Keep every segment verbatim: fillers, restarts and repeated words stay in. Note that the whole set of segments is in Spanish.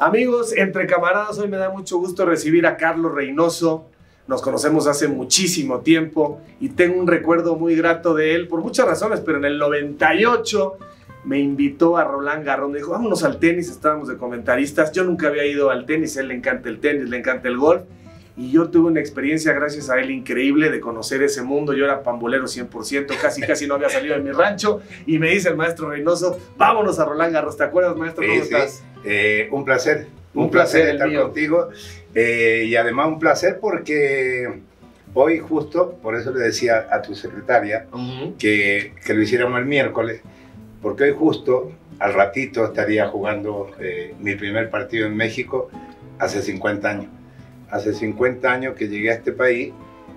Amigos, entre camaradas, hoy me da mucho gusto recibir a Carlos Reynoso. Nos conocemos hace muchísimo tiempo y tengo un recuerdo muy grato de él por muchas razones, pero en el noventa y ocho me invitó a Roland Garros. Me dijo, vámonos al tenis, estábamos de comentaristas. Yo nunca había ido al tenis, a él le encanta el tenis, le encanta el golf. Y yo tuve una experiencia, gracias a él, increíble de conocer ese mundo. Yo era pambolero cien por ciento, casi casi no había salido de mi rancho. Y me dice el maestro Reynoso, vámonos a Roland Garros. ¿Te acuerdas, maestro? ¿Cómo sí, estás? Sí. Eh, un placer, un, un placer, placer estar mío. contigo. Eh, y además un placer porque hoy justo, por eso le decía a tu secretaria uh-huh. que, que lo hiciéramos el miércoles, porque hoy justo, al ratito, estaría jugando eh, mi primer partido en México hace cincuenta años. Hace cincuenta años que llegué a este país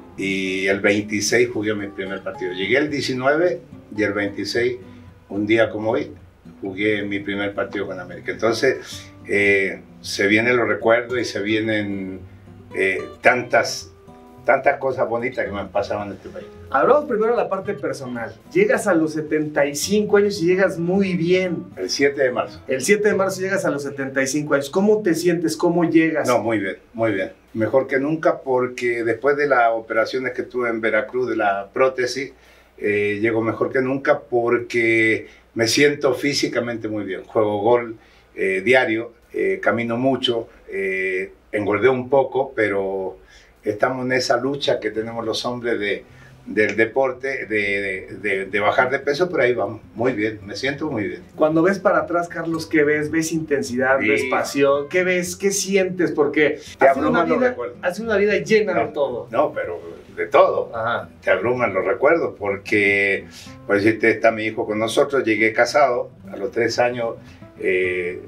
y el veintiséis jugué mi primer partido. Llegué el diecinueve y el veintiséis, un día como hoy, jugué mi primer partido con América. Entonces, eh, se vienen los recuerdos y se vienen eh, tantas, tantas cosas bonitas que me han pasado en este país. Hablamos primero de la parte personal. Llegas a los setenta y cinco años y llegas muy bien. El siete de marzo. El siete de marzo llegas a los setenta y cinco años. ¿Cómo te sientes? ¿Cómo llegas? No, muy bien, muy bien. Mejor que nunca porque después de las operaciones que tuve en Veracruz de la prótesis, eh, llego mejor que nunca porque me siento físicamente muy bien. Juego gol eh, diario, eh, camino mucho, eh, engordé un poco, pero estamos en esa lucha que tenemos los hombres de, del deporte, de, de, de bajar de peso, pero ahí vamos, muy bien, me siento muy bien. Cuando ves para atrás, Carlos, ¿qué ves? ¿Ves intensidad? Sí. ¿Ves pasión? ¿Qué ves? ¿Qué sientes? Porque te has sido una vida, has sido una vida llena no, de todo. No, pero de todo. Ajá. Te abruman los recuerdos porque, por decirte, está mi hijo con nosotros, llegué casado, a los tres años eh,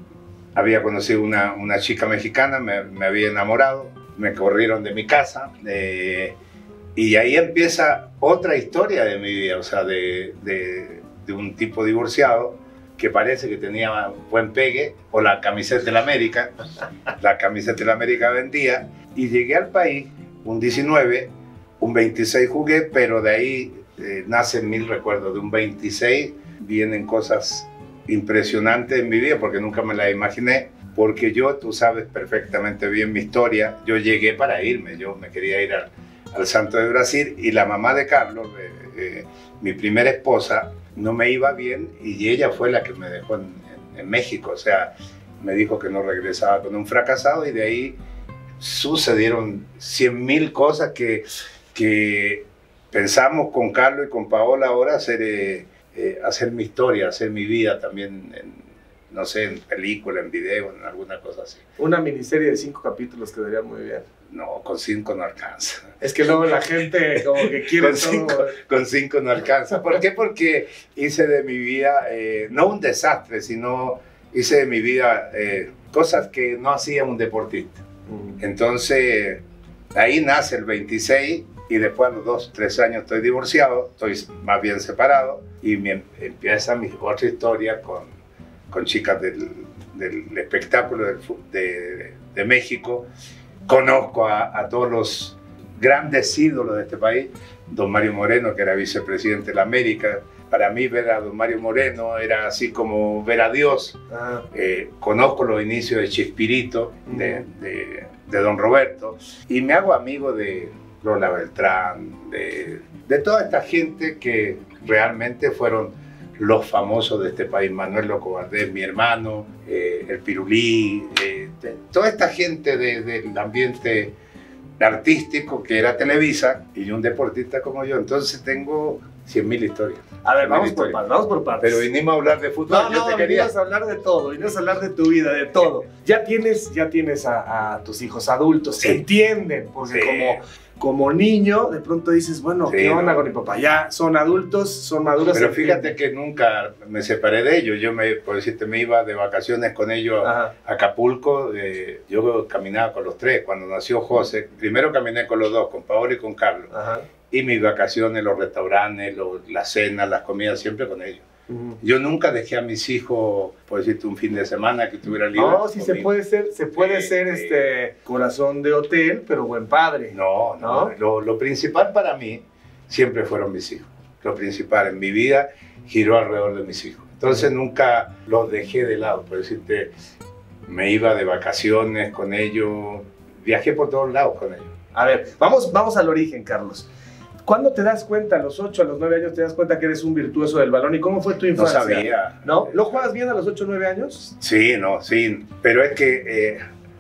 había conocido una, una chica mexicana, me, me había enamorado, me corrieron de mi casa, eh, y ahí empieza otra historia de mi vida, o sea, de, de, de un tipo divorciado que parece que tenía buen pegue, o la camiseta de la América, la camiseta de la América vendía, y llegué al país un diecinueve, un veintiséis jugué, pero de ahí eh, nacen mil recuerdos. De un veintiséis vienen cosas impresionantes en mi vida, porque nunca me las imaginé, porque yo, tú sabes perfectamente bien mi historia, yo llegué para irme, yo me quería ir al, al Santo de Brasil, y la mamá de Carlos, eh, eh, mi primera esposa, no me iba bien, y ella fue la que me dejó en, en, en México, o sea, me dijo que no regresaba con un fracasado, y de ahí sucedieron cien mil cosas que, que pensamos con Carlos y con Paola ahora hacer, eh, eh, hacer mi historia, hacer mi vida también, en, no sé, en película, en video, en alguna cosa así. Una miniserie de cinco capítulos quedaría muy bien. No, con cinco no alcanza. Es que luego la gente como que quiere con, todo. Cinco, con cinco no alcanza. ¿Por qué? Porque hice de mi vida, eh, no un desastre, sino hice de mi vida eh, cosas que no hacía un deportista. Mm. Entonces, ahí nace el veintiséis y después a los dos, tres años estoy divorciado, estoy más bien separado y me, empieza mi otra historia con, con chicas del, del espectáculo del, de, de México. Conozco a, a todos los grandes ídolos de este país, don Mario Moreno, que era vicepresidente de la América. Para mí ver a don Mario Moreno era así como ver a Dios. Ah. Eh, conozco los inicios de Chespirito, uh-huh. de, de, de don Roberto, y me hago amigo de Lola Beltrán, de, de toda esta gente que realmente fueron los famosos de este país. Manuel Loco Valdés, mi hermano, eh, el Pirulí, eh, de, toda esta gente de, del ambiente artístico que era Televisa, y un deportista como yo. Entonces tengo cien mil historias. A ver, vamos por partes, vamos por partes. Pero vinimos a hablar de fútbol. No, no, yo te quería... a hablar de todo, vinimos a hablar de tu vida, de todo. Ya tienes, ya tienes a, a tus hijos adultos, sí. Entienden, porque sí. como, como niño, de pronto dices, bueno, sí, ¿qué onda no. con mi papá? Ya son adultos, son maduros. Pero fíjate que nunca me separé de ellos. Yo, me, por decirte, me iba de vacaciones con ellos Ajá. a Acapulco. Eh, yo caminaba con los tres. Cuando nació José, primero caminé con los dos, con Paola y con Carlos. Ajá. Y mis vacaciones, los restaurantes, los, las cenas, las comidas, siempre con ellos. Uh-huh. Yo nunca dejé a mis hijos, por decirte, un fin de semana que estuviera libre. No, sí se puede ser, se puede eh, ser este eh, corazón de hotel, pero buen padre. No, no, ¿no? Lo, lo principal para mí siempre fueron mis hijos. Lo principal en mi vida giró alrededor de mis hijos. Entonces uh-huh. nunca los dejé de lado, por decirte. me iba de vacaciones con ellos, viajé por todos lados con ellos. A ver, vamos, vamos al origen, Carlos. ¿Cuándo te das cuenta, a los ocho, a los nueve años, te das cuenta que eres un virtuoso del balón? ¿Y cómo fue tu infancia? No sabía. ¿No? ¿Lo juegas bien a los ocho o nueve años? Sí, no, sí. Pero es que, eh,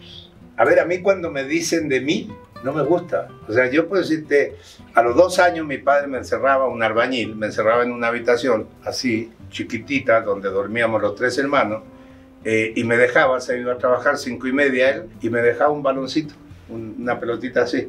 a ver, a mí cuando me dicen de mí, no me gusta. O sea, yo puedo decirte, a los dos años mi padre me encerraba, un albañil, me encerraba en una habitación así, chiquitita, donde dormíamos los tres hermanos, eh, y me dejaba, se iba a trabajar cinco y media él, y me dejaba un baloncito, un, una pelotita así,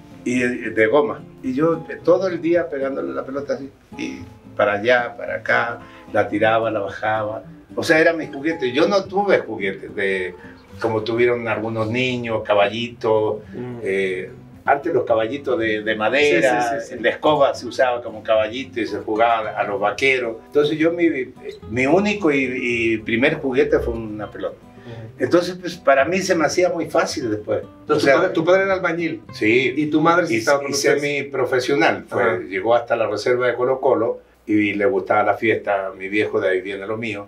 y de, de goma. Y yo todo el día pegándole la pelota así, y para allá, para acá, la tiraba, la bajaba. O sea, era mi juguete. Yo no tuve juguetes de, como tuvieron algunos niños, caballitos. Mm. Eh, antes los caballitos de, de madera, sí, sí, sí, sí. La escoba se usaba como caballito y se jugaba a los vaqueros. Entonces yo, mi, mi único y, y primer juguete fue una pelota. Entonces, pues para mí se me hacía muy fácil después. Entonces, o sea, tu, padre, tu padre era albañil. Sí. ¿Y tu madre sí estaba con y semi-profesional. Fue, llegó hasta la reserva de Colo Colo y le gustaba la fiesta. Mi viejo, de ahí viene lo mío.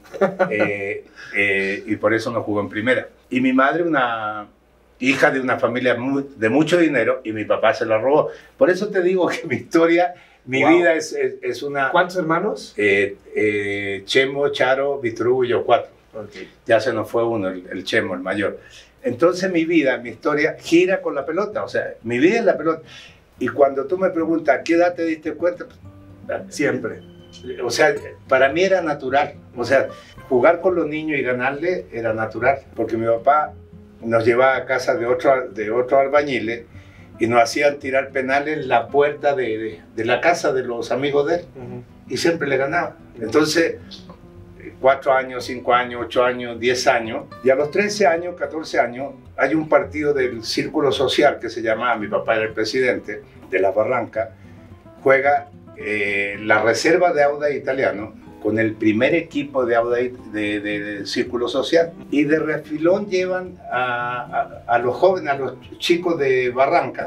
eh, eh, y por eso no jugó en primera. Y mi madre, una hija de una familia muy, de mucho dinero, y mi papá se la robó. Por eso te digo que mi historia, mi wow. vida es, es, es una... ¿Cuántos hermanos? Eh, eh, Chemo, Charo, Vitrugo y yo, cuatro. Okay. Ya se nos fue uno, el, el Chemo, el mayor. Entonces mi vida, mi historia gira con la pelota, o sea, mi vida es la pelota. Y cuando tú me preguntas, ¿a qué edad te diste cuenta? Siempre. O sea, para mí era natural. O sea, jugar con los niños y ganarle era natural. Porque mi papá nos llevaba a casa de otro, de otro albañiles y nos hacían tirar penales en la puerta de, de, de la casa de los amigos de él. Uh-huh. Y siempre le ganaba. Entonces... cuatro años, cinco años, ocho años, diez años, y a los trece años, catorce años, hay un partido del Círculo Social que se llamaba, mi papá era el presidente de Las Barrancas, juega eh, la reserva de Audax Italiano con el primer equipo de Audax de, de, de Círculo Social, y de refilón llevan a, a, a los jóvenes, a los chicos de Barranca,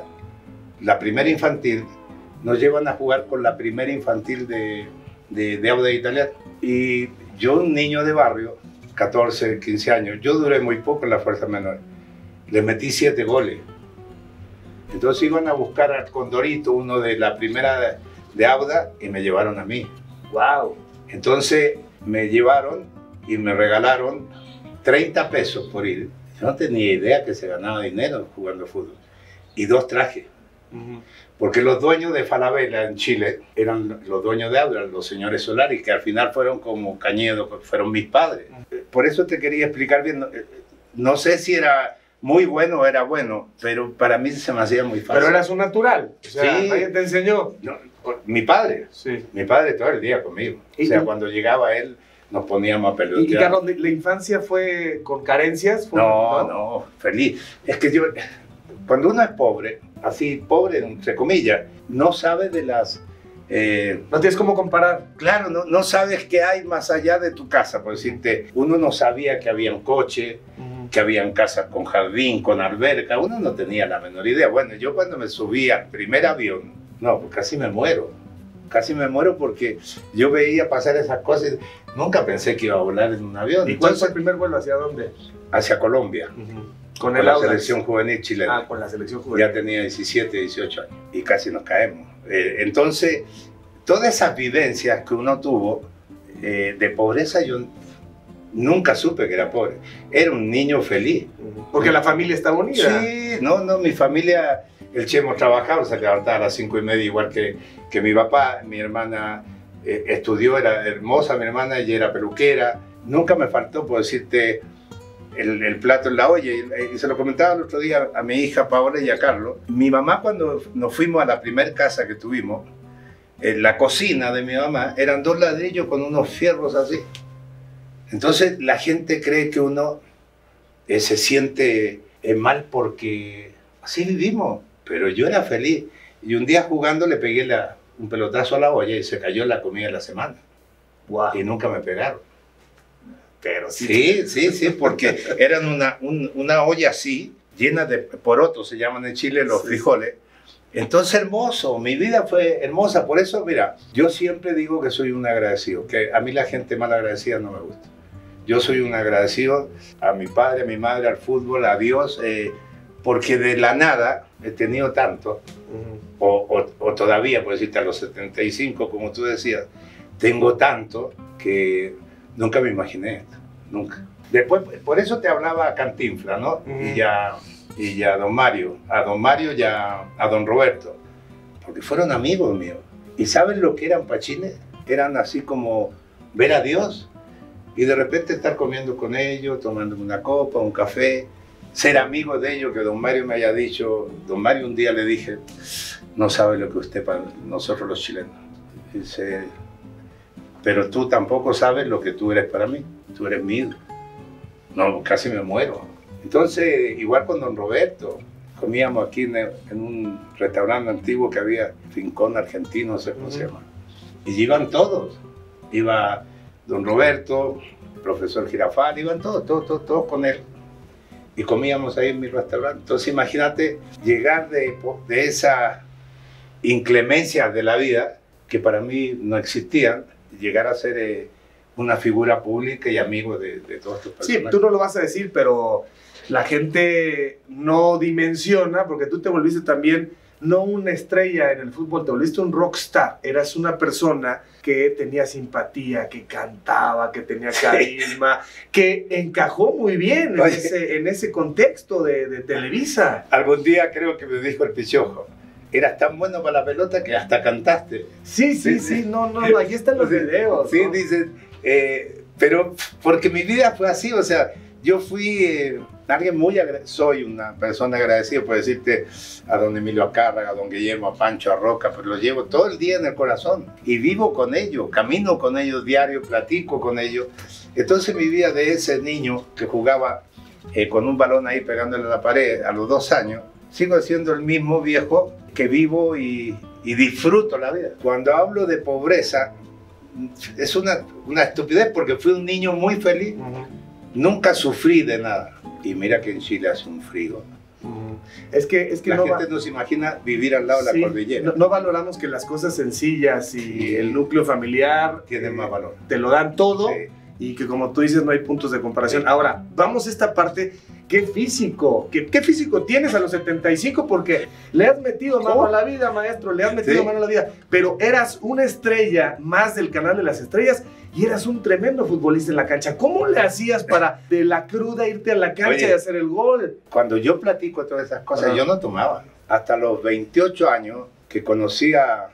la primera infantil, nos llevan a jugar con la primera infantil de, de, de Audax Italiano. Y yo, un niño de barrio, catorce, quince años, yo duré muy poco en la fuerza menor. Le metí siete goles. Entonces iban a buscar al Condorito, uno de la primera de Audax, y me llevaron a mí. ¡Wow! Entonces me llevaron y me regalaron treinta pesos por ir. Yo no tenía idea que se ganaba dinero jugando fútbol. Y dos trajes. Uh-huh. Porque los dueños de Falabella en Chile eran los dueños de Audax, los señores Solari, que al final fueron como Cañedo, fueron mis padres. Por eso te quería explicar bien, no, no sé si era muy bueno o era bueno, pero para mí se me hacía muy fácil. Pero eras un natural, o sea, sí. ¿Alguien te enseñó? No, mi padre, sí. Mi padre todo el día conmigo. O sea, cuando llegaba él, nos poníamos a pelotear. ¿Y, y Carlos, la infancia fue con carencias? Fue, no, no, no, feliz. Es que yo, cuando uno es pobre, así pobre entre comillas, no sabe de las... Eh, no tienes cómo comparar. Claro, no, no sabes qué hay más allá de tu casa. Por decirte, uno no sabía que había un coche, uh-huh. que habían casas con jardín, con alberca. Uno no tenía la menor idea. Bueno, yo cuando me subí al primer avión, no, pues casi me muero. Casi me muero porque yo veía pasar esas cosas. Nunca pensé que iba a volar en un avión. ¿Y cuál fue el primer vuelo? ¿Hacia dónde? Hacia Colombia. Uh-huh. Con, con la Audax. Selección juvenil chilena. Ah, con la selección juvenil. Ya tenía diecisiete, dieciocho años y casi nos caemos. Eh, entonces, todas esas vivencias que uno tuvo eh, de pobreza, yo nunca supe que era pobre. Era un niño feliz. Porque la familia está unida. Sí, no, no, mi familia, el Chemo trabajaba, se levantaba a las cinco y media igual que, que mi papá. Mi hermana eh, estudió, era hermosa mi hermana, ella era peluquera. Nunca me faltó, por decirte, El, el plato en la olla, y, y se lo comentaba el otro día a mi hija Paola y a Carlos. Mi mamá, cuando nos fuimos a la primera casa que tuvimos, en la cocina de mi mamá eran dos ladrillos con unos fierros así. Entonces la gente cree que uno eh, se siente eh, mal porque así vivimos, pero yo era feliz. Y un día jugando le pegué la, un pelotazo a la olla y se cayó la comida de la semana. Wow. Y nunca me pegaron. Pero sí, sí, sí, sí, porque eran una, un, una olla así, llena de porotos, se llaman en Chile los sí. frijoles. Entonces, hermoso, mi vida fue hermosa. Por eso, mira, yo siempre digo que soy un agradecido, que a mí la gente mal agradecida no me gusta. Yo soy un agradecido a mi padre, a mi madre, al fútbol, a Dios, eh, porque de la nada he tenido tanto, uh-huh. o, o, o todavía, por decirte, a los setenta y cinco, como tú decías, tengo tanto que nunca me imaginé esto, nunca. Después, por eso te hablaba a Cantinflas, ¿no? Uh-huh. Y ya, y ya a don Mario, a don Mario y a, a don Roberto, porque fueron amigos míos. ¿Y saben lo que eran Pachines? Eran así como ver a Dios y de repente estar comiendo con ellos, tomando una copa, un café, ser amigo de ellos, que don Mario me haya dicho, don Mario un día le dije, no sabe lo que usted para nosotros los chilenos. Dice, pero tú tampoco sabes lo que tú eres para mí, tú eres mío. No, casi me muero. Entonces, igual con don Roberto, comíamos aquí en, en un restaurante antiguo que había, Rincón Argentino, no sé cómo uh-huh. se llama. Y iban todos, iba don Roberto, el profesor Girafal, iban todos, todos, todos, todos con él. Y comíamos ahí en mi restaurante. Entonces imagínate llegar de, de esa inclemencia de la vida, que para mí no existían, llegar a ser eh, una figura pública y amigo de, de todos estos personajes. Sí, tú no lo vas a decir, pero la gente no dimensiona, porque tú te volviste también no una estrella en el fútbol, te volviste un rockstar. Eras una persona que tenía simpatía, que cantaba, que tenía carisma, que encajó muy bien en, ese, en ese contexto de, de Televisa. Algún día creo que me dijo el Pichojo, eras tan bueno para la pelota que hasta cantaste. Sí, sí, sí, sí. no, no, no, aquí están los videos. Sí, ¿no? Dices, eh, pero porque mi vida fue así, o sea, yo fui eh, alguien muy agradecido, soy una persona agradecida, por decirte, a don Emilio Acárraga, a don Guillermo, a Pancho, a Roca, pero los llevo todo el día en el corazón y vivo con ellos, camino con ellos diario, platico con ellos. Entonces mi vida de ese niño que jugaba eh, con un balón ahí pegándole a la pared a los dos años, sigo siendo el mismo viejo que vivo y, y disfruto la vida. Cuando hablo de pobreza, es una, una estupidez porque fui un niño muy feliz. Uh-huh. Nunca sufrí de nada. Y mira que en Chile hace un frío. Uh-huh. Es que, es que la no gente va... no se imagina vivir al lado de sí, la cordillera. No, no valoramos que las cosas sencillas y sí. el núcleo familiar tienen eh, más valor. Te lo dan todo. Sí. Y que como tú dices no hay puntos de comparación. Sí. Ahora, vamos a esta parte. ¿Qué físico? ¿Qué, ¿Qué físico tienes a los setenta y cinco? Porque le has metido mano ¿Cómo? a la vida, maestro, le has metido sí. mano a la vida. Pero eras una estrella más del canal de las estrellas y eras un tremendo futbolista en la cancha. ¿Cómo le hacías para de la cruda irte a la cancha Oye, y hacer el gol? Cuando yo platico todas esas cosas, uh-huh. yo no tomaba. Hasta los veintiocho años que conocí a,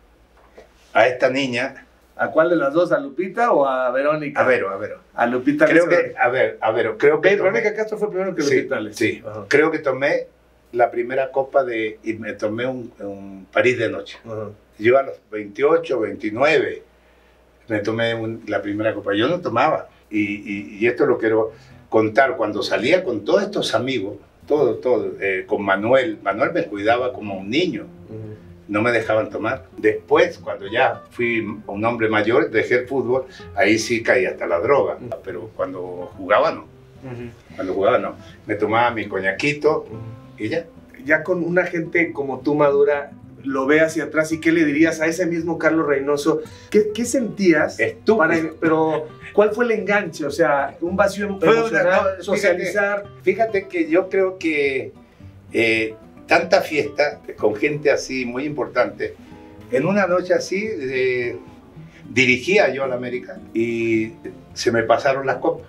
a esta niña. ¿A cuál de las dos? ¿A Lupita o a Verónica? A Vero, a Vero. A Lupita. Creo que, a ver, a Vero, creo que tomé, Verónica Castro fue primero que Lupita. Sí, sí. Uh-huh. Creo que tomé la primera copa de, y me tomé un, un París de noche. Uh-huh. Yo a los veintiocho, veintinueve, me tomé un, la primera copa. Yo no tomaba. Y, y, y esto lo quiero contar. Cuando salía con todos estos amigos, todo, todo, eh, con Manuel, Manuel me cuidaba como un niño. Uh-huh. No me dejaban tomar. Después, cuando ya fui un hombre mayor, dejé el fútbol, ahí sí caí hasta la droga. Pero cuando jugaba, no. Uh-huh. Cuando jugaba, no. Me tomaba mi coñaquito uh-huh. y ya. Ya con una gente como tú madura, lo ve hacia atrás, ¿y qué le dirías a ese mismo Carlos Reynoso? ¿Qué, qué sentías? Estúpido. Para, pero, ¿cuál fue el enganche? O sea, un vacío emocional, una, no, socializar. Fíjate, fíjate que yo creo que... Eh, tanta fiesta con gente así muy importante. En una noche así eh, dirigía yo a la América y se me pasaron las copas.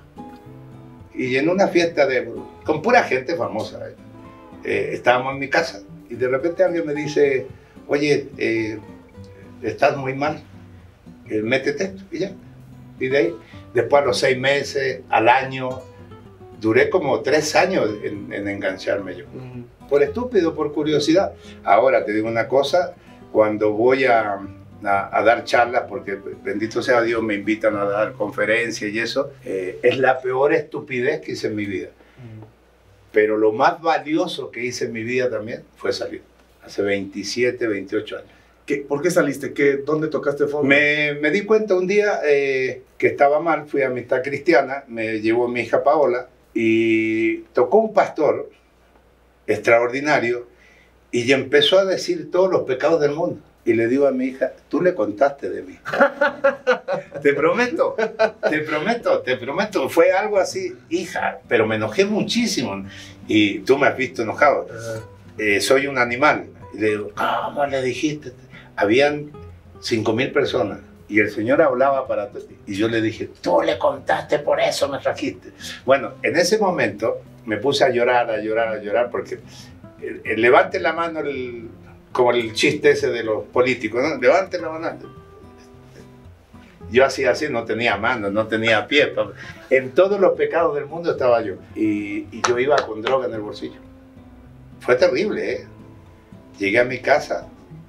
Y en una fiesta de, con pura gente famosa, eh, eh, estábamos en mi casa y de repente alguien me dice, oye, eh, estás muy mal, eh, métete esto y ya. Y de ahí, después a los seis meses, al año, duré como tres años en, en engancharme yo. Uh-huh. Por estúpido, por curiosidad. Ahora te digo una cosa, cuando voy a, a, a dar charlas, porque bendito sea Dios, me invitan a dar conferencias y eso, eh, es la peor estupidez que hice en mi vida. Uh-huh. Pero lo más valioso que hice en mi vida también fue salir, hace veintisiete, veintiocho años. ¿Qué, ¿Por qué saliste? ¿Qué, ¿Dónde tocaste fondo? Me, me di cuenta un día eh, que estaba mal, fui a Amistad Cristiana, me llevó mi hija Paola y tocó un pastor extraordinario y empezó a decir todos los pecados del mundo. y le digo a mi hija, tú le contaste de mí. Te prometo, te prometo, te prometo. Fue algo así, hija, pero me enojé muchísimo. Y tú me has visto enojado. Eh, soy un animal. Y le digo, ¿cómo le dijiste? Habían cinco mil personas. Y el Señor hablaba para todos. Y yo le dije, tú le contaste, por eso me trajiste. Bueno, en ese momento me puse a llorar, a llorar, a llorar, porque el, el, levante la mano, el, como el chiste ese de los políticos, ¿no? Levante la mano. Yo hacía así, no tenía manos, no tenía pies. En todos los pecados del mundo estaba yo. Y, y yo iba con droga en el bolsillo. Fue terrible, ¿eh? Llegué a mi casa,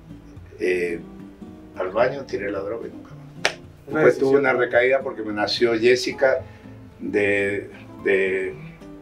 eh, al baño, tiré la droga y nunca más. Después tuve una recaída porque me nació Jessica de, de,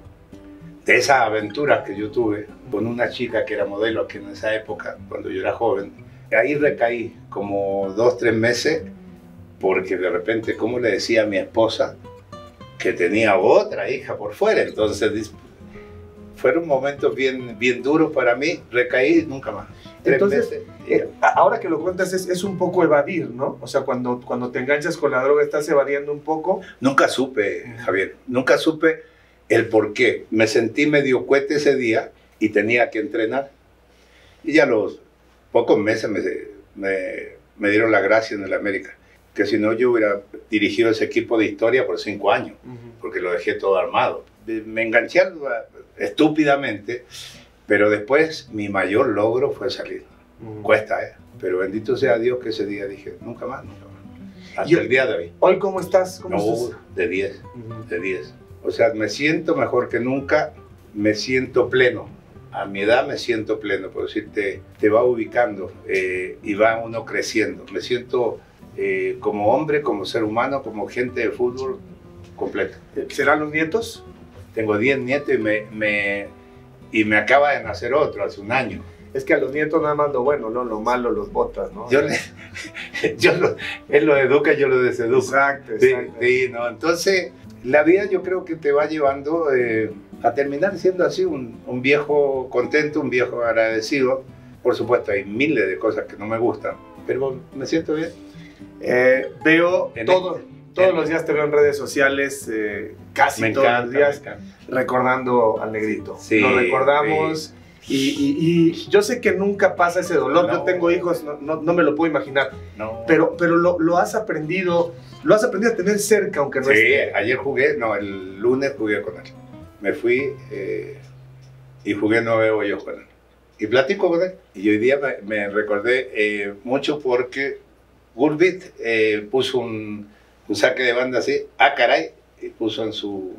de esas aventuras que yo tuve con una chica que era modelo aquí en esa época, cuando yo era joven. Ahí recaí como dos, tres meses, porque de repente, como le decía a mi esposa, que tenía otra hija por fuera. Entonces, fueron momentos bien, bien duros para mí, recaí y nunca más. Entonces, eh, ahora que lo cuentas, es, es un poco evadir, ¿no? O sea, cuando, cuando te enganchas con la droga, ¿estás evadiendo un poco? Nunca supe, Javier, nunca supe el por qué. Me sentí medio cuete ese día y tenía que entrenar. Y ya los pocos meses me, me, me dieron la gracia en el América. Que si no, yo hubiera dirigido ese equipo de historia por cinco años, uh-huh. porque lo dejé todo armado. Me enganché estúpidamente, pero después mi mayor logro fue salir. Uh-huh. Cuesta, ¿eh? Pero bendito sea Dios que ese día dije, nunca más, nunca más. Hasta el día de hoy. ¿Hoy cómo estás? ¿Cómo no, estás? de diez, uh-huh. de diez. O sea, me siento mejor que nunca, me siento pleno. A mi edad me siento pleno, por decir, te, te va ubicando eh, y va uno creciendo. Me siento eh, como hombre, como ser humano, como gente de fútbol completo. ¿Serán los nietos? Tengo diez nietos y me, me, y me acaba de nacer otro hace un año. Es que a los nietos nada más lo bueno, ¿no? Lo malo los botas, ¿no? Yo, le, yo lo, él lo educa, yo lo deseduco. Exacto, exacto. Sí, sí, ¿no? Entonces, la vida yo creo que te va llevando eh, a terminar siendo así un, un viejo contento, un viejo agradecido. Por supuesto, hay miles de cosas que no me gustan, pero me siento bien. Eh, veo en todo, el, todos en los días te veo en redes sociales, eh, casi me todos encanta, los días, me encanta. Recordando al negrito. Sí, lo recordamos. Sí. Y, y, y yo sé que nunca pasa ese dolor. No. Yo tengo hijos, no, no, no me lo puedo imaginar. No. Pero, pero lo, lo has aprendido, lo has aprendido a tener cerca, aunque no sí, esté. Ayer jugué, no, el lunes jugué con él. Me fui eh, y jugué nueve hoyos con él. Y platico con él. Y hoy día me, me recordé eh, mucho porque Gulbit eh, puso un, un saque de banda así, ah caray, y puso en su,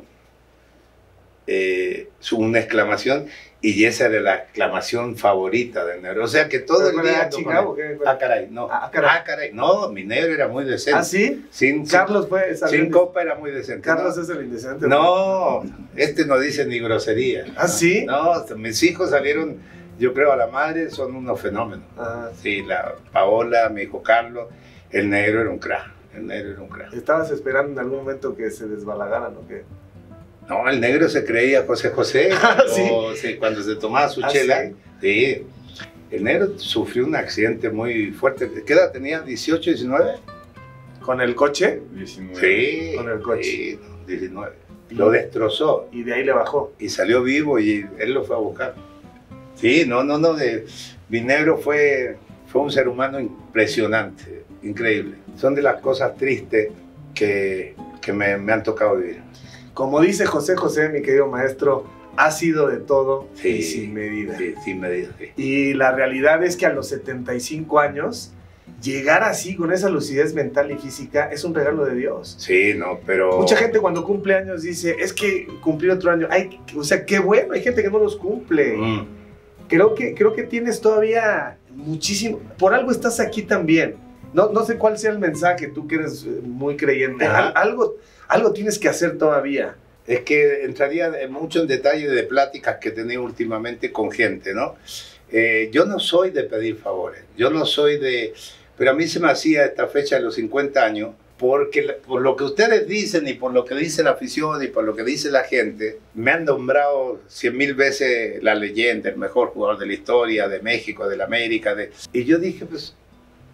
eh, su una exclamación. Y esa era la exclamación favorita del negro. O sea que todo el día... Chicago, ah, caray, no. Ah, caray. Ah, caray. No, mi negro era muy decente. ¿Ah, sí? Sin, Carlos fue... Sin copa era muy decente. Carlos ¿no? es el indecente. No, este no dice ni grosería. ¿Ah, sí? No, mis hijos salieron, yo creo, a la madre, son unos fenómenos. Ah. Sí, la Paola, mi hijo Carlos, el negro era un crack. El negro era un crack. ¿Estabas esperando en algún momento que se desbalagara, no? ¿Qué? No, el negro se creía José José, ¿Sí? o, sí, cuando se tomaba su ¿Ah, chela. sí? Sí. El negro sufrió un accidente muy fuerte. ¿Qué edad tenía? ¿dieciocho, diecinueve? ¿Con el coche? diecinueve. Sí. Con el coche. Sí, diecinueve. Lo destrozó. Y de ahí le bajó. Y salió vivo y él lo fue a buscar. Sí, no, no, no. De, mi negro fue, fue un ser humano impresionante, increíble. Son de las cosas tristes que, que me, me han tocado vivir. Como dice José José, mi querido maestro, ha sido de todo sí, y sin medida. Sí, sin medida, sí. Y la realidad es que a los setenta y cinco años, llegar así con esa lucidez mental y física es un regalo de Dios. Sí, no, pero... Mucha gente cuando cumple años dice, es que cumplí otro año. Ay, o sea, qué bueno, hay gente que no los cumple. Mm. Creo que, creo que tienes todavía muchísimo... Por algo estás aquí también. No, no sé cuál sea el mensaje, tú que eres muy creyente. Al, algo... Algo tienes que hacer todavía. Es que entraría mucho en detalle de pláticas que he tenido últimamente con gente, ¿no? Eh, yo no soy de pedir favores, yo no soy de... Pero a mí se me hacía esta fecha de los cincuenta años, porque por lo que ustedes dicen y por lo que dice la afición y por lo que dice la gente, me han nombrado cien mil veces la leyenda, el mejor jugador de la historia, de México, de la América. De... Y yo dije, pues,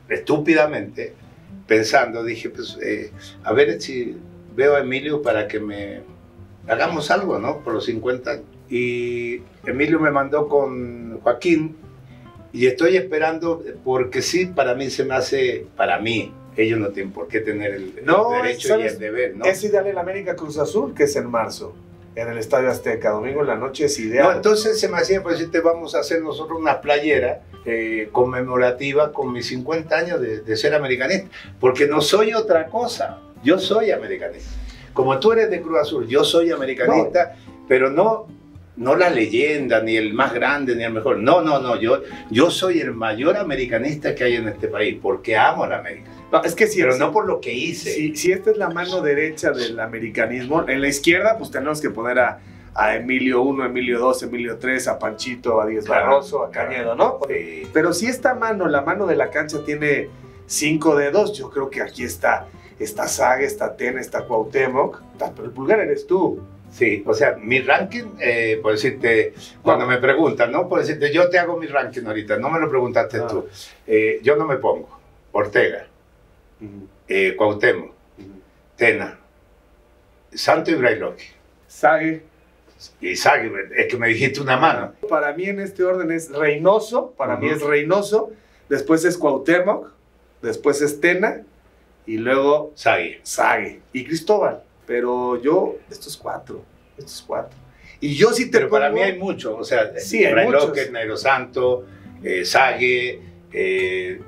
estúpidamente, pensando, dije, pues, eh, a ver si veo a Emilio para que me hagamos algo, ¿no? Por los cincuenta años. Y Emilio me mandó con Joaquín y estoy esperando, porque sí, para mí se me hace, para mí, ellos no tienen por qué tener el, no, el derecho ¿sabes? y el deber, ¿no? Es ideal el América Cruz Azul, que es en marzo, en el Estadio Azteca, domingo en la noche es ideal. No, entonces se me hacía, pues, decirte, vamos a hacer nosotros una playera eh, conmemorativa con mis cincuenta años de, de ser americanista, porque no soy otra cosa, yo soy americanista. Como tú eres de Cruz Azul, yo soy americanista, no. pero no, no la leyenda, ni el más grande, ni el mejor. No, no, no, yo, yo soy el mayor americanista que hay en este país, porque amo a la América. No, es que si pero es, no por lo que hice. Si, si esta es la mano derecha del americanismo, en la izquierda pues tenemos que poner a, a Emilio uno, Emilio dos, Emilio tres, a Panchito, a Díez Claro, Barroso, a Cañedo, ¿no? Sí. Pero si esta mano, la mano de la cancha tiene cinco dedos, yo creo que aquí está, está Sague, está Tena, está Cuauhtémoc, pero el pulgar eres tú. Sí, o sea, mi ranking, eh, por decirte, cuando no. me preguntan, ¿no? Por decirte, yo te hago mi ranking ahorita, no me lo preguntaste no. tú. Eh, yo no me pongo Ortega, uh-huh. eh, Cuauhtémoc, uh-huh. Tena, Santo y Brailovsky. Sague. Y Sague, es que me dijiste una mano. Para mí en este orden es Reynoso, para uh-huh. mí es Reynoso, después es Cuauhtémoc, después es Tena y luego Sague. Sague y Cristóbal. Pero yo, estos cuatro, estos cuatro. Y yo sí te Pero pongo... para mí hay mucho, o sea, sí, Brailovsky, Negro Santo, eh, Sague, eh,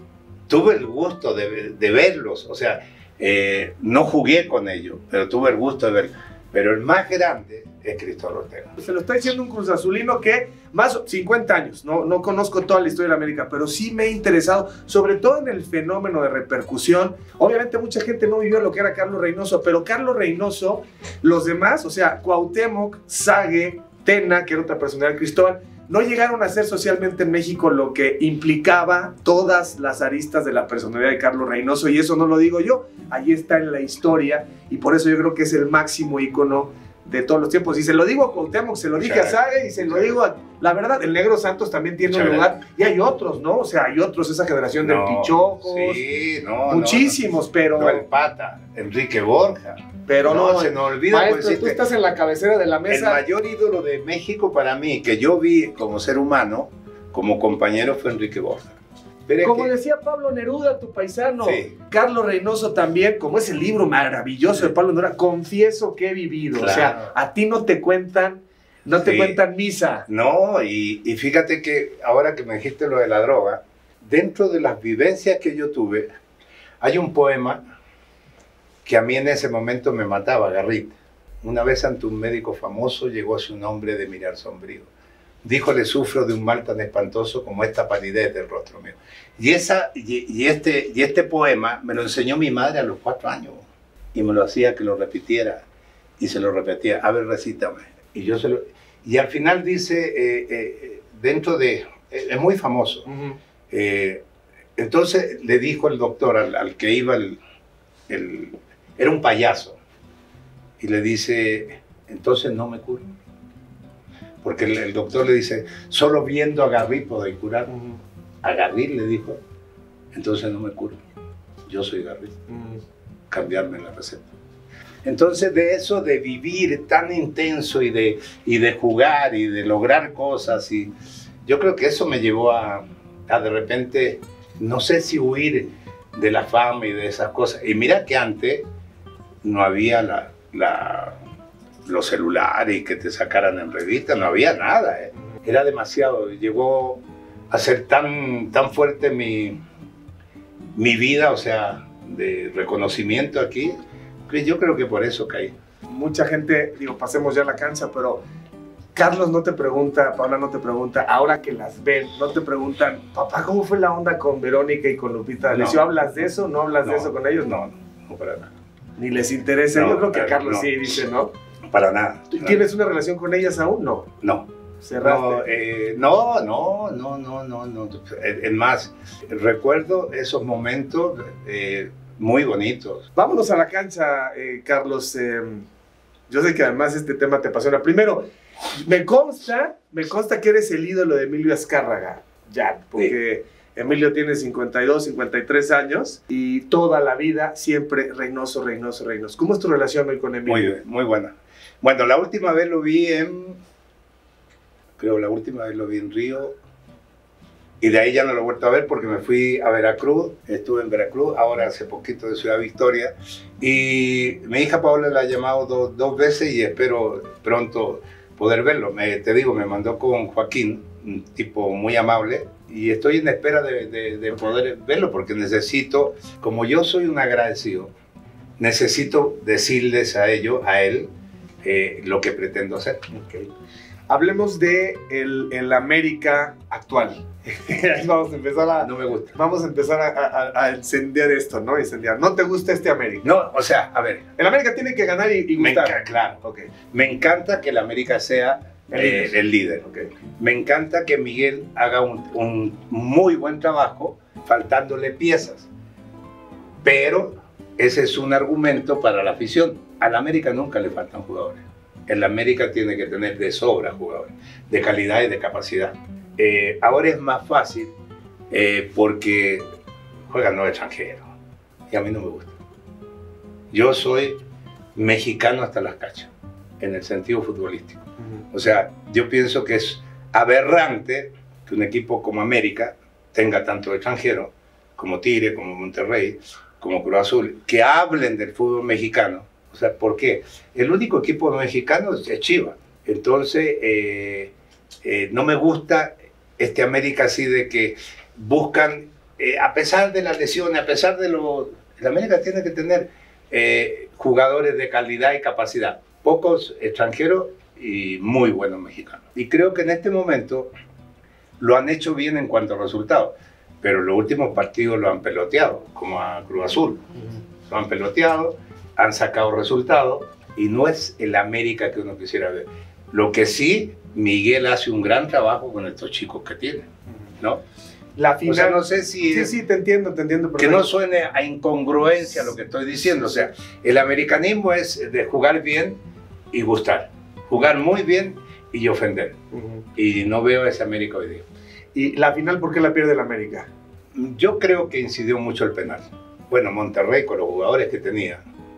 tuve el gusto de, de verlos, o sea, eh, no jugué con ellos, pero tuve el gusto de verlos. Pero el más grande es Cristóbal Ortega. Se lo está diciendo un Cruz Azulino que más cincuenta años, no, no conozco toda la historia de la América, pero sí me he interesado, sobre todo en el fenómeno de repercusión. Obviamente mucha gente no vivió lo que era Carlos Reynoso, pero Carlos Reynoso, los demás, o sea, Cuauhtémoc, Sague, Tena, que era otra personalidad, Cristóbal, no llegaron a ser socialmente en México lo que implicaba todas las aristas de la personalidad de Carlos Reynoso, y eso no lo digo yo, ahí está en la historia, y por eso yo creo que es el máximo ícono de todos los tiempos. Y se lo digo a Cuauhtémoc, se lo dije a Sague y se lo digo a... La verdad, el Negro Santos también tiene un lugar, y hay otros, ¿no? O sea, hay otros, esa generación no, del Pichocos, sí, no, muchísimos, no, no. pero... No, el Pata, Enrique Borja. Pero no, no se nos olvida. Maestro, pues, tú estás en la cabecera de la mesa. El mayor ídolo de México para mí, que yo vi como ser humano, como compañero, fue Enrique Borja. Pero como que... decía Pablo Neruda, tu paisano, sí. Carlos Reynoso también, como ese libro maravilloso de Pablo Neruda, confieso que he vivido. Claro. O sea, a ti no te cuentan, no te sí. cuentan misa. No, y, y fíjate que ahora que me dijiste lo de la droga, dentro de las vivencias que yo tuve, hay un poema que a mí en ese momento me mataba, Garrit. Una vez ante un médico famoso llegó su nombre de mirar sombrío. Díjole, sufro de un mal tan espantoso como esta palidez del rostro mío. Y, esa, y, y, este, y este poema me lo enseñó mi madre a los cuatro años. Y me lo hacía que lo repitiera. Y se lo repetía, a ver, recítame. Y, yo se lo, y al final dice, eh, eh, dentro de... Eh, es muy famoso. Uh-huh. eh, entonces le dijo el doctor al, al que iba el... el era un payaso. Y le dice, entonces no me curo. Porque el, el doctor le dice, solo viendo a Garrit podéis curar. Uh-huh. A Garrit le dijo, entonces no me curo. Yo soy Garrit. Uh-huh. Cambiarme la receta. Entonces de eso de vivir tan intenso y de, y de jugar y de lograr cosas, y yo creo que eso me llevó a, a de repente, no sé si huir de la fama y de esas cosas. Y mira que antes no había la, la, los celulares que te sacaran en revista, no había nada. ¿eh? Era demasiado. Llegó a ser tan, tan fuerte mi, mi vida, o sea, de reconocimiento aquí, que yo creo que por eso caí. Mucha gente, digo, pasemos ya la cancha, pero Carlos no te pregunta, Paula no te pregunta, ahora que las ven, no te preguntan, papá, ¿cómo fue la onda con Verónica y con Lupita D'Alessio? No. ¿Hablas de eso? ¿No hablas no, de eso con ellos? No, no, no para nada. Ni les interesa. No, yo creo que a Carlos no. sí dice, ¿no? Para nada. ¿Tienes una relación con ellas aún? No. No. ¿Cerraste? No, eh, no, no, no, no, no, no. Es más, recuerdo esos momentos eh, muy bonitos. Vámonos a la cancha, eh, Carlos. Eh, yo sé que además este tema te apasiona. Primero, me consta, me consta que eres el ídolo de Emilio Azcárraga, ya, porque... Sí. Emilio tiene cincuenta y dos, cincuenta y tres años y toda la vida siempre Reynoso, Reynoso, Reynoso. ¿Cómo es tu relación con Emilio? Muy, muy buena. Bueno, la última vez lo vi en... Creo la última vez lo vi en Río. Y de ahí ya no lo he vuelto a ver porque me fui a Veracruz. Estuve en Veracruz, ahora hace poquito de Ciudad Victoria. Y mi hija Paola la ha llamado do, dos veces y espero pronto poder verlo. Me, te digo, me mandó con Joaquín, un tipo muy amable. Y estoy en espera de, de, de poder verlo porque necesito, como yo soy un agradecido, necesito decirles a ellos, a él, eh, lo que pretendo hacer. Okay. Hablemos de el, el América actual. Vamos a empezar a... No me gusta. Vamos a empezar a, a, a encender esto, ¿no? Incendiar. ¿No te gusta este América? No, o sea, a ver. El América tiene que ganar y, y gustar. Me claro. Okay. Me encanta que el América sea el eh, líder. El líder. Okay. Me encanta que Miguel haga un, un muy buen trabajo faltándole piezas. Pero ese es un argumento para la afición. Al América nunca le faltan jugadores. El América tiene que tener de sobra jugadores, de calidad y de capacidad. Eh, ahora es más fácil eh, porque juegan los extranjeros y a mí no me gusta. Yo soy mexicano hasta las cachas, en el sentido futbolístico. Uh-huh. O sea, yo pienso que es aberrante que un equipo como América tenga tanto extranjero como Tigre, como Monterrey, como Cruz Azul, que hablen del fútbol mexicano. O sea, ¿por qué? El único equipo mexicano es Chivas. Entonces, eh, eh, no me gusta este América así de que buscan, eh, a pesar de las lesiones, a pesar de lo... El América tiene que tener eh, jugadores de calidad y capacidad. Pocos extranjeros y muy buenos mexicanos. Y creo que en este momento lo han hecho bien en cuanto a resultados. Pero los últimos partidos lo han peloteado, como a Cruz Azul. Uh-huh. Lo han peloteado, han sacado resultados y no es el América que uno quisiera ver. Lo que sí, Miguel hace un gran trabajo con estos chicos que tiene, ¿no? La final, o sea, no sé si... Sí, sí, te entiendo, te entiendo. Que no suene a incongruencia lo que estoy diciendo. O sea, el americanismo es de jugar bien y gustar. Jugar muy bien y ofender. Uh-huh. Y no veo a ese América hoy día. ¿Y la final por qué la pierde el América? Yo creo que incidió mucho el penal. Bueno, Monterrey con los jugadores que tenía,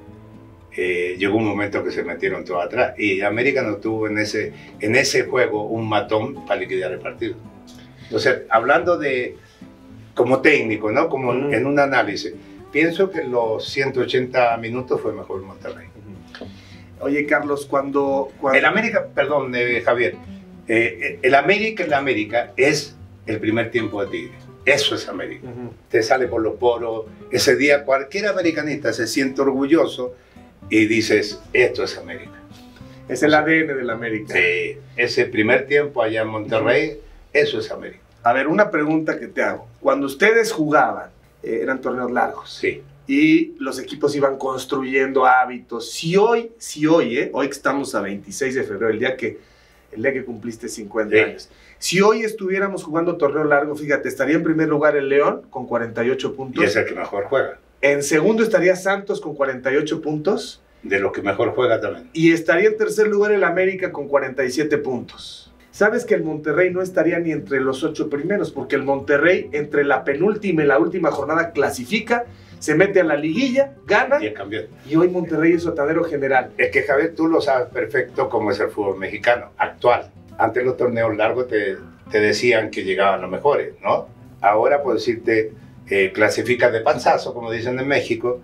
Eh, llegó un momento que se metieron todos atrás y América no tuvo en ese, en ese juego un matón para liquidar el partido. Entonces, hablando de como técnico, ¿no? Como uh-huh. en un análisis, pienso que los ciento ochenta minutos fue mejor Monterrey. Uh-huh. Oye, Carlos, cuando, cuando... El América, perdón, eh, Javier, eh, el América en la América es el primer tiempo de Tigre. Eso es América. Uh-huh. Te sale por los poros. Ese día cualquier americanista se siente orgulloso y dices, esto es América. Es el A D N de la América. Sí, ese primer tiempo allá en Monterrey, eso es América. A ver, una pregunta que te hago. Cuando ustedes jugaban, eh, eran torneos largos. Sí. Y los equipos iban construyendo hábitos. Si hoy, si hoy, eh, hoy que estamos a veintiséis de febrero, el día que, el día que cumpliste cincuenta sí. años. Si hoy estuviéramos jugando torneo largo, fíjate, estaría en primer lugar el León con cuarenta y ocho puntos. Y es el que mejor juega. En segundo estaría Santos con cuarenta y ocho puntos. De los que mejor juega también. Y estaría en tercer lugar el América con cuarenta y siete puntos. ¿Sabes que el Monterrey no estaría ni entre los ocho primeros? Porque el Monterrey entre la penúltima y la última jornada clasifica, se mete a la liguilla, gana. Y es campeón. Y hoy Monterrey es sotadero general. Es que, Javier, tú lo sabes perfecto cómo es el fútbol mexicano actual. Antes los torneos largos te, te decían que llegaban los mejores, ¿no? Ahora, por decirte... Eh, clasificas de panzazo, como dicen en México,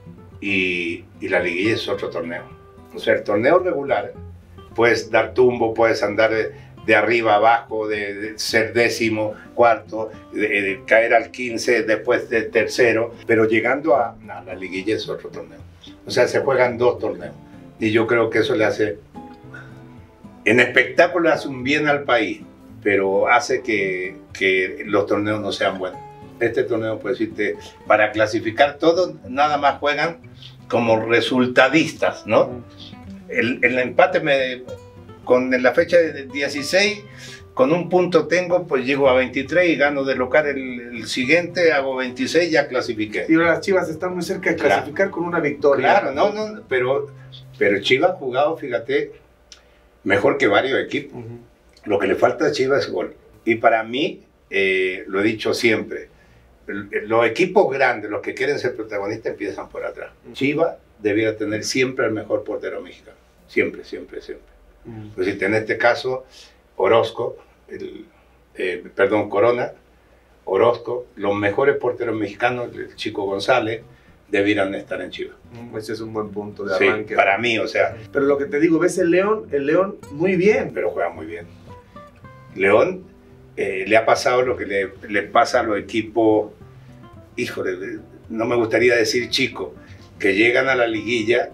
y, y la liguilla es otro torneo. O sea, el torneo regular, puedes dar tumbo, puedes andar de, de arriba a abajo, de, de ser décimo, cuarto, de, de caer al quince, después de tercero, pero llegando a no, la liguilla es otro torneo. O sea, se juegan dos torneos. Y yo creo que eso le hace, en espectáculo hace un bien al país, pero hace que, que los torneos no sean buenos. Este torneo, pues decirte, para clasificar todos, nada más juegan como resultadistas, ¿no? El, el empate me, con la fecha de dieciséis, con un punto tengo, pues llego a veintitrés y gano de local el, el siguiente, hago veintiséis, ya clasifiqué. Y ahora las Chivas están muy cerca de clasificar claro. con una victoria. Claro, no, no, pero, pero Chivas ha jugado, fíjate, mejor que varios equipos. Uh-huh. Lo que le falta a Chivas es gol. Y para mí, eh, lo he dicho siempre, los equipos grandes, los que quieren ser protagonistas, empiezan por atrás. Chivas debiera tener siempre el mejor portero mexicano. Siempre, siempre, siempre. Mm. Pues si en este caso, Orozco, el, eh, perdón, Corona, Orozco, los mejores porteros mexicanos, el Chico González, debieran estar en Chivas. Mm, ese es un buen punto de arranque. Sí, para mí, o sea. Pero lo que te digo, ves el León, el León muy bien. Pero juega muy bien. León eh, le ha pasado lo que le, le pasa a los equipos, híjole, no me gustaría decir chicos, que llegan a la liguilla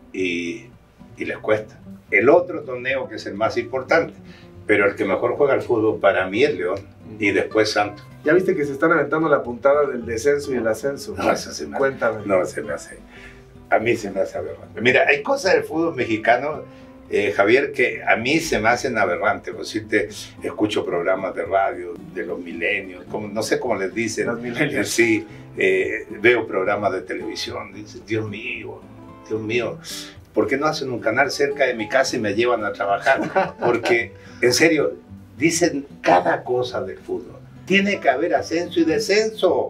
y, y les cuesta. El otro torneo que es el más importante, pero el que mejor juega al fútbol para mí es León y después Santos. ¿Ya viste que se están aventando la puntada del descenso y el ascenso? No, eso se me hace. Cuéntame. No, se me hace. A mí se me hace aberrante. Mira, hay cosas del fútbol mexicano, eh, Javier, que a mí se me hacen aberrantes. Por decirte, escucho programas de radio de los milenios, como, no sé cómo les dicen. Los milenios. Sí, eh, veo programas de televisión. Dice, Dios mío, Dios mío, ¿por qué no hacen un canal cerca de mi casa y me llevan a trabajar? Porque, en serio, dicen cada cosa del fútbol. Tiene que haber ascenso y descenso.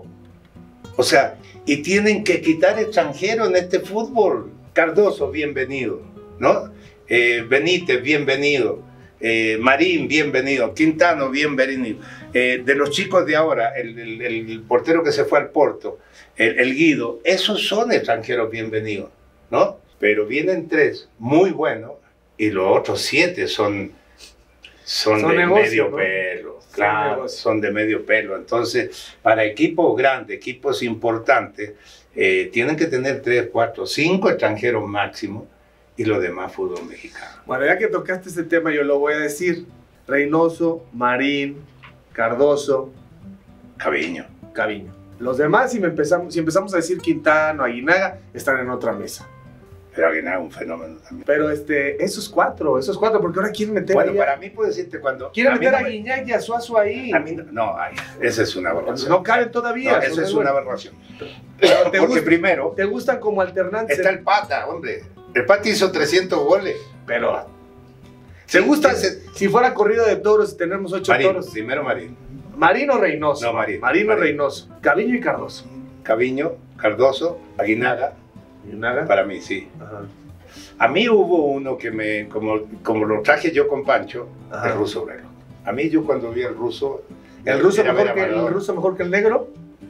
O sea, y tienen que quitar extranjeros en este fútbol. Cardoso, bienvenido, ¿no? Eh, Benítez, bienvenido. Eh, Marín, bienvenido. Quintano, bienvenido. Eh, de los chicos de ahora, el, el, el portero que se fue al Porto, el, el Guido, esos son extranjeros bienvenidos, ¿no? Pero vienen tres muy buenos y los otros siete son, son, son de negocio, medio ¿no? pelo. Claro, son de medio pelo. Entonces, para equipos grandes, equipos importantes, eh, tienen que tener tres, cuatro, cinco extranjeros máximo y los demás fútbol mexicano. Bueno, ya que tocaste este tema, yo lo voy a decir. Reynoso, Marín, Cardoso, Caviño. Caviño. Los demás, si, me empezamos, si empezamos a decir Quintano, Aguinaga, están en otra mesa. Pero Aguinaga es un fenómeno también. Pero este, esos cuatro, esos cuatro, porque ahora quieren meter Bueno, ahí, para mí puedo decirte cuando... Quieren meter no a me, Guiñac y a Suazo ahí. A mí no, no ay, esa es una aberración. No caben todavía. No, esa es bueno. una aberración. Pero te Porque gusta, primero... Te gustan como alternantes. Está el Pata, hombre. El Pata hizo trescientos goles. Pero... ¿Te sí, gusta ese, si fuera corrida de toros y tenemos ocho Marín, toros? Primero Marín. Marín o Reynoso. No, Marín. Marín o Marín. Reynoso. Caviño y Cardoso. Caviño, Cardoso, Aguinaga. Aguinaga. Para mí, sí. Ajá. A mí hubo uno que me, como, como lo traje yo con Pancho, Ajá. el ruso obrero. A mí yo cuando vi al ruso... ¿El ruso, mejor que, ¿El ruso mejor que el negro?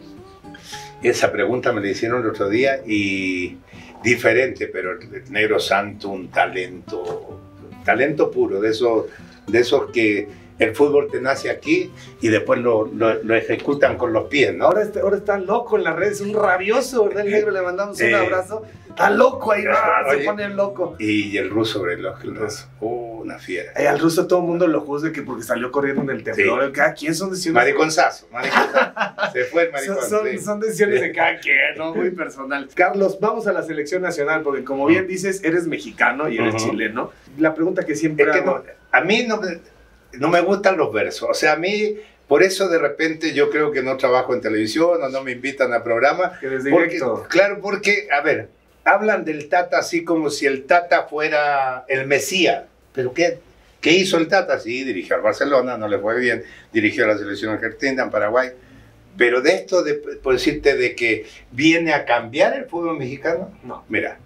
Esa pregunta me la hicieron el otro día y diferente, pero el negro santo, un talento, talento puro, de esos, de esos que el fútbol te nace aquí y después lo, lo, lo ejecutan con los pies, ¿no? Ahora está, ahora está loco en las redes, un rabioso, ¿verdad? El negro, le mandamos un eh, abrazo. Está loco ahí, ¡ah! Se pone loco. Y el ruso sobre el ruso. Oh, una fiera. Eh, al ruso todo el mundo lo juzga que porque salió corriendo en el temblor. Sí. Cada quien son decisiones. Mariconzazo, mariconzazo. Se fue el maricón. Son, son, sí. son decisiones de cada quien, ¿no? Muy personal. Carlos, vamos a la selección nacional, porque como bien dices, eres mexicano y eres uh-huh. chileno. La pregunta que siempre es que hago... no, a mí no me, no me gustan los versos. O sea, a mí... Por eso de repente yo creo que no trabajo en televisión o no me invitan a programa. Que desde porque, directo. Claro, porque, a ver, hablan del Tata así como si el Tata fuera el Mesías. ¿Pero qué, qué hizo el Tata? Sí, dirigió al Barcelona, no le fue bien. Dirigió a la selección argentina en Paraguay. Pero de esto, de, por decirte, de que viene a cambiar el fútbol mexicano, no. Mira,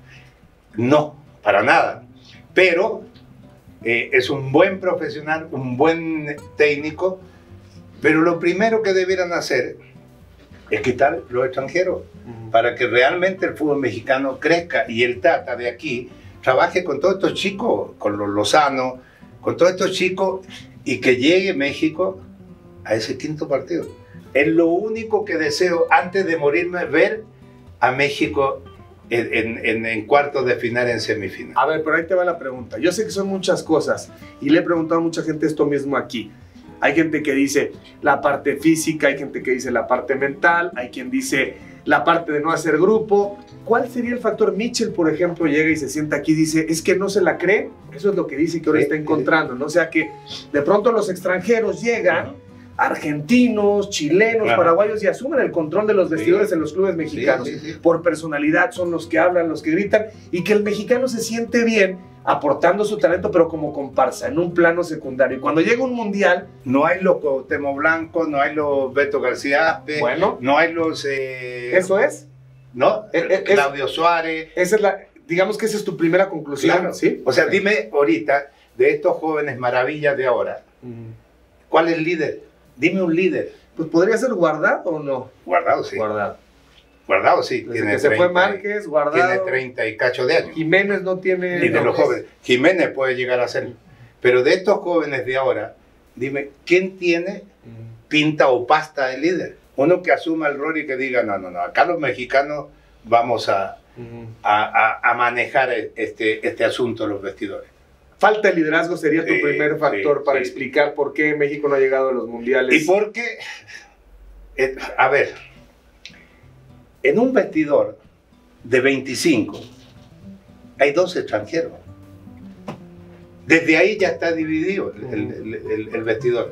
no, para nada. Pero eh, es un buen profesional, un buen técnico. Pero lo primero que debieran hacer es quitar los extranjeros uh-huh. para que realmente el fútbol mexicano crezca y el Tata de aquí trabaje con todos estos chicos, con los Lozano, con todos estos chicos y que llegue México a ese quinto partido. Es lo único que deseo antes de morirme, ver a México en, en, en, en cuartos de final, en semifinal. A ver, pero ahí te va la pregunta. Yo sé que son muchas cosas y le he preguntado a mucha gente esto mismo aquí. Hay gente que dice la parte física, hay gente que dice la parte mental, hay quien dice la parte de no hacer grupo. ¿Cuál sería el factor? Mitchell, por ejemplo, llega y se sienta aquí y dice, es que no se la cree. Eso es lo que dice que ahora sí, está encontrando, ¿no? O sea que de pronto los extranjeros llegan, uh-huh. argentinos, chilenos, claro. paraguayos, y asumen el control de los vestidores sí. en los clubes mexicanos. Sí, sí, sí. Por personalidad son los que hablan, los que gritan, y que el mexicano se siente bien aportando su talento, pero como comparsa, en un plano secundario. Y cuando llega un mundial... No hay los Cuauhtémoc Blanco, no hay los Beto García Aspe, bueno, no hay los... Eh, eso es. ¿No? Es, es, Claudio Suárez. Esa es la, digamos que esa es tu primera conclusión. Claro. ¿Sí? O sea, dime ahorita, de estos jóvenes maravillas de ahora, mm. ¿cuál es el líder? Dime un líder. Pues podría ser Guardado o no. Guardado, sí. Guardado. Guardado, sí. Desde tiene que treinta, se fue Márquez, Guardado. Tiene treinta y cacho de años. Jiménez no tiene... Ni de los jóvenes. Jiménez puede llegar a serlo. Pero de estos jóvenes de ahora, dime, ¿quién tiene pinta o pasta de líder? Uno que asuma el rol y que diga, no, no, no, acá los mexicanos vamos a, uh-huh. a, a, a manejar este, este asunto de los vestidores. Falta de liderazgo sería tu sí, primer factor sí, para sí. explicar por qué México no ha llegado a los mundiales. Y porque, eh, a ver, en un vestidor de veinticinco hay dos extranjeros. Desde ahí ya está dividido el, el, el, el vestidor.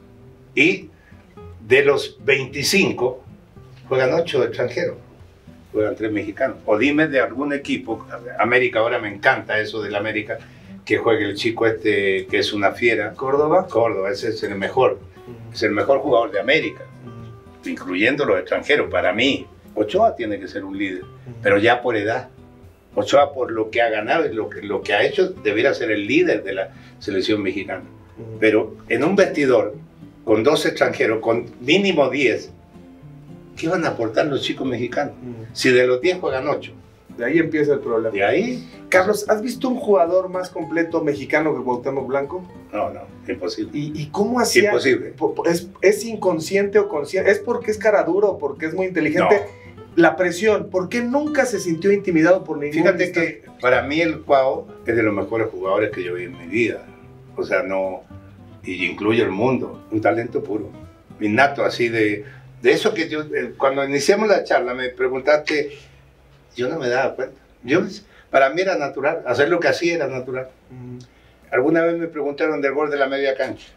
Y de los veinticinco juegan ocho extranjeros, juegan tres mexicanos. O dime de algún equipo, América, ahora me encanta eso del América, que juegue el chico este que es una fiera. Córdoba. Córdoba, ese es el mejor, uh-huh. es el mejor jugador de América, uh-huh. incluyendo los extranjeros. Para mí, Ochoa tiene que ser un líder, uh-huh. pero ya por edad. Ochoa, por lo que ha ganado y lo que, lo que ha hecho, debería ser el líder de la selección mexicana. Uh-huh. Pero en un vestidor, con dos extranjeros, con mínimo diez, ¿qué van a aportar los chicos mexicanos? Uh-huh. Si de los diez juegan ocho. De ahí empieza el problema. De ahí... Carlos, ¿has visto un jugador más completo mexicano que Cuauhtémoc Blanco? No, no, imposible. ¿Y, y cómo hacía? Imposible. ¿Es, ¿Es inconsciente o consciente? ¿Es porque es cara duro, porque es muy inteligente? No. La presión, ¿por qué nunca se sintió intimidado por ningún? Fíjate que para mí el Cuau es de los mejores jugadores que yo vi en mi vida. O sea, no... Y incluye el mundo. Un talento puro. Innato, así de... De eso que yo... Cuando iniciamos la charla me preguntaste... Yo no me daba cuenta. Yo, para mí era natural. Hacer lo que hacía era natural. Mm. Alguna vez me preguntaron del gol de la media cancha.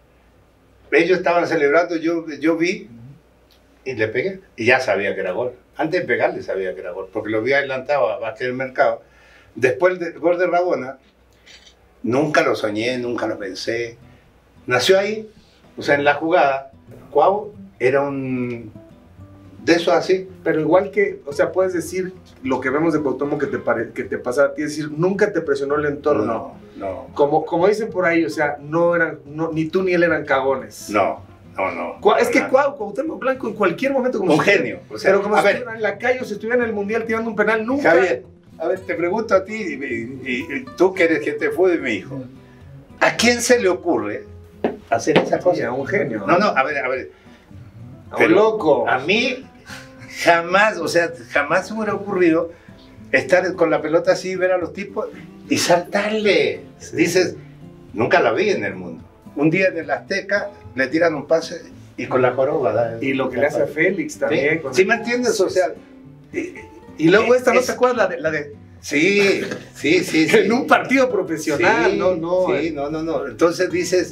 Ellos estaban celebrando, yo, yo vi y le pegué. Y ya sabía que era gol. Antes de pegarle sabía que era gol, porque lo vi adelantado a Vázquez del Mercado. Después del gol de Rabona, nunca lo soñé, nunca lo pensé. Nació ahí, o sea, en la jugada. Cuau era un... de eso así. Pero igual que, o sea, puedes decir lo que vemos de Cuauhtémoc que te, pare, que te pasa a ti, es decir, nunca te presionó el entorno. No, no. Como, como dicen por ahí, o sea, no eran, no, ni tú ni él eran cagones. No, no, no. Cu es que Cuau, Cuauhtémoc Blanco en cualquier momento... Como un si genio. O sea, pero como a si ver, estuviera en la calle o si estuviera en el Mundial tirando un penal, nunca... Javier, a ver, te pregunto a ti, y, y, y tú que eres gente fue de mi hijo, ¿a quién se le ocurre hacer esa cosa? Sí, a un genio. No, no, a ver, a ver. A un loco. A mí... Jamás, o sea, jamás se me hubiera ocurrido estar con la pelota así, ver a los tipos y saltarle. Sí. Dices, nunca la vi en el mundo. Un día en el Azteca le tiran un pase y con la joroba. Da, y lo que le hace a Félix también. ¿Sí? Con ¿Sí el... me entiendes? O sea, y, y luego esta, ¿no es... te acuerdas la de, la de... Sí, sí, sí, sí. En un partido profesional, sí, no, no. Sí, eh. no, no, no. Entonces dices,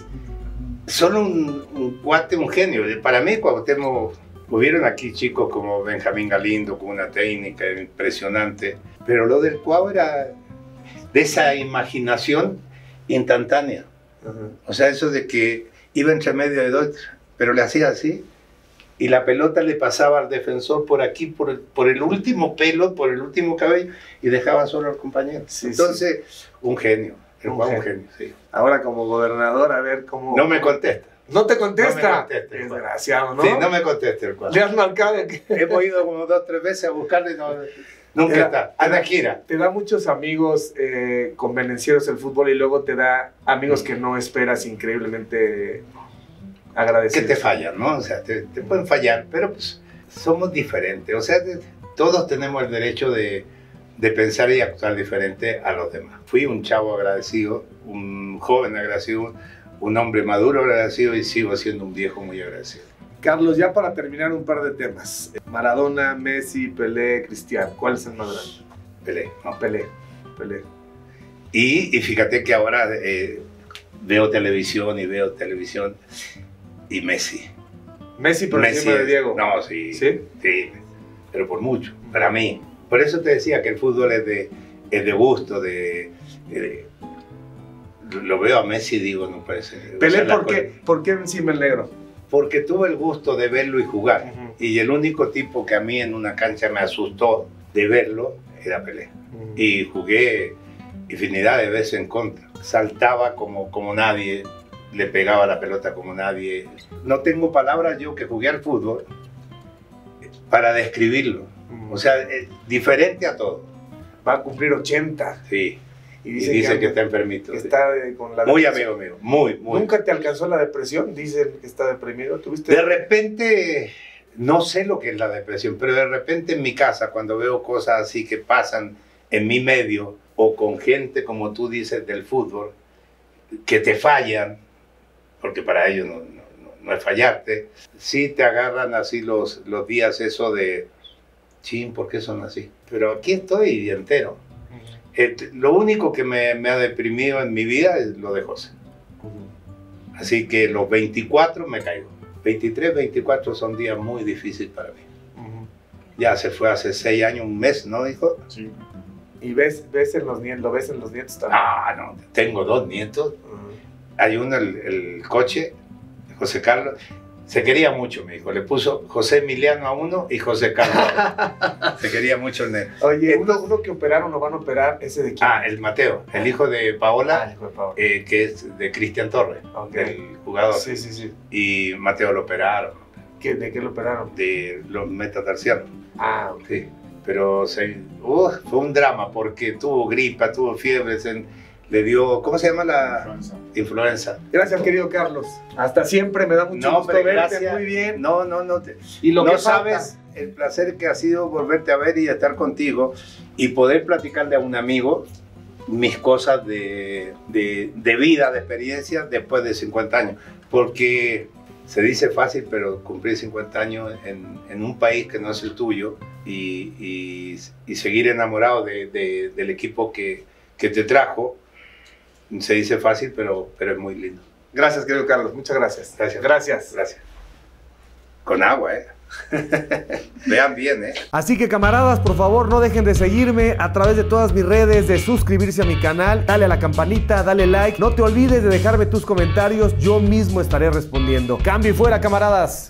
solo un, un cuate, un genio. Para mí, Cuauhtémoc... Hubieron aquí chicos como Benjamín Galindo con una técnica impresionante, pero lo del Cuau era de esa imaginación instantánea. Uh-huh. O sea, eso de que iba entre medio de dos, pero le hacía así, y la pelota le pasaba al defensor por aquí, por el, por el último pelo, por el último cabello, y dejaba solo al compañero. Sí, Entonces, sí. un genio, el Cuau un genio, sí. Ahora como gobernador, a ver cómo... No me contesta. ¿No te contesta? No me contesta. Desgraciado, ¿no? Sí, no me contesta el cuadro. Le has marcado que... Hemos ido como dos o tres veces a buscarle y no, nunca Era, está. Anda gira. Te da muchos amigos eh, convenencieros el fútbol y luego te da amigos que no esperas increíblemente agradecidos. Que te fallan, ¿no? O sea, te, te pueden fallar, pero pues somos diferentes. O sea, de, todos tenemos el derecho de, de pensar y actuar diferente a los demás. Fui un chavo agradecido, un joven agradecido, un hombre maduro agradecido y sigo siendo un viejo muy agradecido. Carlos, ya para terminar un par de temas. Maradona, Messi, Pelé, Cristiano. ¿Cuál es el más grande? Pelé. No, Pelé. Pelé. Y, y fíjate que ahora eh, veo televisión y veo televisión y Messi. Messi por Messi encima es, de Diego. No, sí, sí. Sí, pero por mucho, para mí. Por eso te decía que el fútbol es de, es de gusto, de, de lo veo a Messi y digo, no puede ser. Pelé, ¿por qué? ¿Por qué encima el negro? Porque tuve el gusto de verlo y jugar. Uh-huh. Y el único tipo que a mí en una cancha me asustó de verlo era Pelé. Uh-huh. Y jugué infinidad de veces en contra. Saltaba como, como nadie, le pegaba la pelota como nadie. No tengo palabras yo que jugué al fútbol para describirlo. Uh-huh. O sea, es diferente a todo. Va a cumplir ochenta. Sí. Y dice, y dice que, que está enfermito. Que sí. está con la muy depresión. Amigo mío, muy, muy. ¿Nunca te alcanzó la depresión? Dicen que está deprimido. ¿Tuviste? De repente, no sé lo que es la depresión, pero de repente en mi casa, cuando veo cosas así que pasan en mi medio, o con gente, como tú dices, del fútbol, que te fallan, porque para ellos no, no, no, no es fallarte, sí te agarran así los, los días eso de, chin, ¿por qué son así? Pero aquí estoy entero. Eh, lo único que me, me ha deprimido en mi vida es lo de José. Uh-huh. Así que los veinticuatro me caigo. veintitrés, veinticuatro son días muy difíciles para mí. Uh-huh. Ya se fue hace seis años, un mes, ¿no, hijo? Sí. ¿Y ves, ves en los nietos, lo ves en los nietos también? Ah, no, tengo dos nietos. Uh-huh. Hay uno, el, el coche, José Carlos. Se quería mucho, me dijo. Le puso José Emiliano a uno y José Carlos a otro. Se quería mucho el nene. Oye, uno, uno que operaron o van a operar, ¿ese de quién? Ah, el Mateo, el hijo de Paola, ah, el hijo de Paola. Eh, que es de Cristian Torres, okay. El jugador. Sí, sí, sí. Y Mateo lo operaron. ¿Qué, ¿De qué lo operaron? De los metatarsianos. Ah, ok. Sí, pero se, uh, fue un drama porque tuvo gripa, tuvo fiebre, se, le dio, ¿cómo se llama la? Influenza. Influenza. Gracias, querido Carlos. Hasta siempre, me da mucho no, gusto verte, gracias. Muy bien. No, no, no. Te, y lo no que sabes falta. El placer que ha sido volverte a ver y estar contigo y poder platicarle a un amigo mis cosas de, de, de vida, de experiencia después de cincuenta años. Porque se dice fácil, pero cumplir cincuenta años en, en un país que no es el tuyo y, y, y seguir enamorado de, de, del equipo que, que te trajo, se dice fácil, pero, pero es muy lindo. Gracias, querido Carlos. Muchas gracias. Gracias. Gracias. Gracias. Con agua, ¿eh? Vean bien, ¿eh? Así que, camaradas, por favor, no dejen de seguirme a través de todas mis redes, de suscribirse a mi canal, dale a la campanita, dale like. No te olvides de dejarme tus comentarios, yo mismo estaré respondiendo. Cambio y fuera, camaradas.